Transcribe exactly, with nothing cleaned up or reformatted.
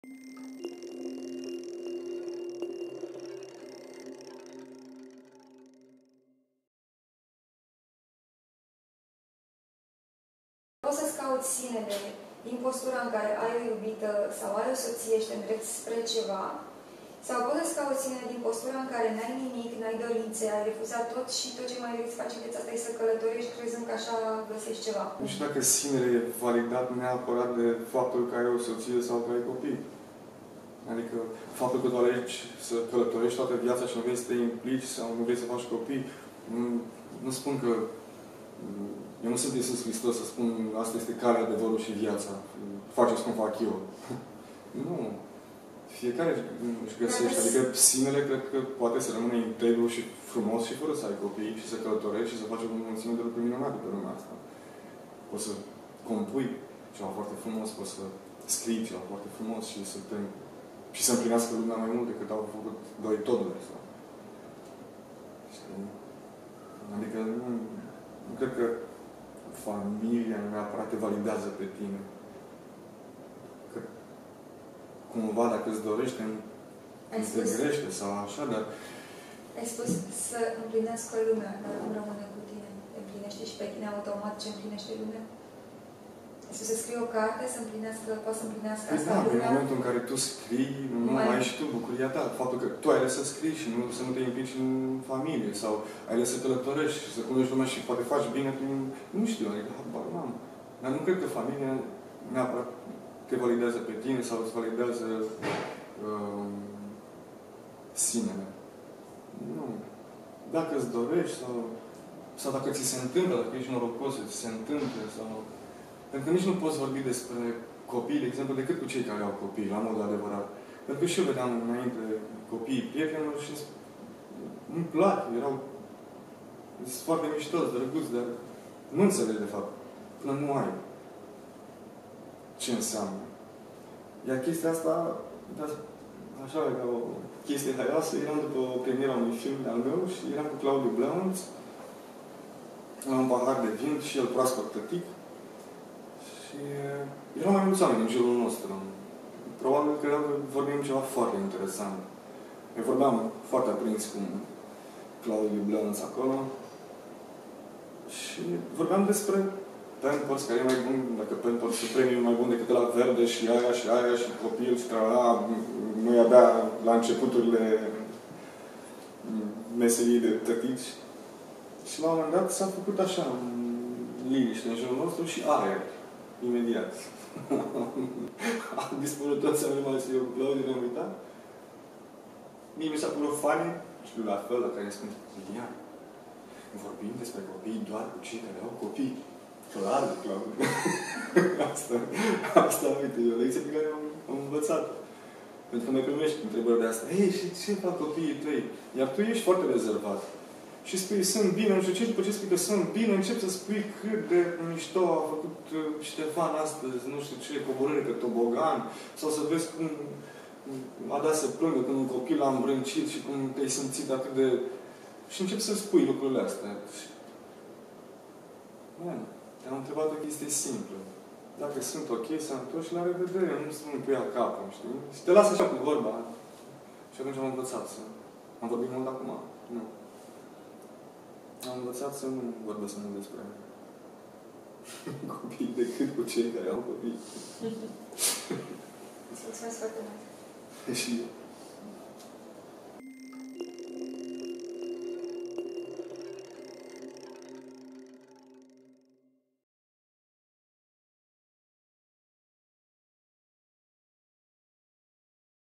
Poți să-ți cauți sinele din postura în care ai o iubită sau ai o soție și te îndrepți spre ceva, sau poți să-ți cauți sinele din postura în care n-ai nimic, n-ai dorințe, ai refuzat tot și tot ce mai vrei să faci în viața asta e să călătorești crezând că așa găsești ceva. Nu știu dacă sinele e validat neapărat de faptul că ai o soție sau că ai copii. Adică faptul că tu alegi să călătorești toată viața și nu vrei să te implici sau nu vrei să faci copii, nu, nu spun că... Eu nu sunt Iisus Hristos să spun asta este calea, adevărul și viața. Faceți cum fac eu. Nu. Fiecare își găsește. Adică sinele cred că poate să rămâne integru și frumos și fără să ai copii și să călătorești și să faci o mulțime de lucruri minunate pe lumea asta. Poți să compui ceva foarte frumos, poți să scrii ceva foarte frumos și să te... și să împlinească lumea mai mult decât au făcut doi toduri. Sau... Adică nu... Nu cred că familia neapărat te validează pe tine. Că cumva, dacă îți dorești, te grește sau așa, dar... Ai spus să împlinească lumea, dar nu rămâne cu tine. Te împlinește și pe tine automat ce împlinește lumea? Ai spus să scrii o carte, să împlinească, poate să împlinească păi asta da, lumea? în momentul în care tu scrii, nu mai ai și tu bucuria ta. Faptul că tu ai ales să scrii și nu, să nu te implici în familie sau ai ales să călătorești și să cunoști lumea și poate faci bine prin... Nu știu, adică habar n-am. Dar nu cred că familia neapărat te validează pe tine sau îți validează uh, sinele. Nu. Dacă îți dorești sau, sau dacă ți se întâmplă, dacă ești norocos să ți se întâmple sau... Pentru că nici nu poți vorbi despre copii, de exemplu, decât cu cei care au copii, la modul adevărat. Pentru că și eu vedeam înainte copiii prietenilor și nu-mi plac, erau foarte miștoți, drăguți, dar nu înțelegi, de fapt, până nu ai ce înseamnă. Iar chestia asta, așa, ca o chestie haioasă, eram după o premieră a unui film al meu și eram cu Claudiu Blăunț, la un pahar de vin și el proaspăt tătic. Și erau mai mulți oameni în jurul nostru. Probabil că vorbim ceva foarte interesant. Eu vorbeam foarte aprins cu Claudiu Blăunț acolo. Și vorbeam despre Pampers, care e mai bun, dacă Pampers Supreme e mai bun decât la verde și aia și aia și copil și trala, nu e abia la începuturile meserii de tătici. Și la un moment dat s-a făcut așa, în liniște în jurul nostru și aer. Imediat. Am dispărut toți, am rămas eu cu Claudiu, ne-am uitat. Mie mi s-a părut funny, știu la fel, la care îmi spune, Lilian, vorbim despre copii doar cu cei care au copii. Clar, Claudiu. asta, asta, uite, e o lecție pe care am, am învățat. Pentru că mai primești întrebări de asta. Ei, și ce fac copiii tăi? Iar tu ești foarte rezervat. Și spui, sunt bine, nu știu ce, după ce spui că sunt bine, încep să spui cât de mișto a făcut Ștefan astăzi, nu știu ce, coborâre pe tobogan, sau să vezi cum a dat să plângă când un copil l-a îmbrâncit și cum te-ai simțit atât de... Și încep să spui lucrurile astea. Man, te-am întrebat o chestie simplă. Dacă sunt ok, să întorci și la revedere, nu să nu pui al capul, știi? Și te lasă așa cu vorba. Și atunci am învățat să... Am vorbit mult acum. Nu. Am învățat să nu vorbesc mult despre copii decât cu cei care au copii. Îți mulțumesc foarte mult. Și eu.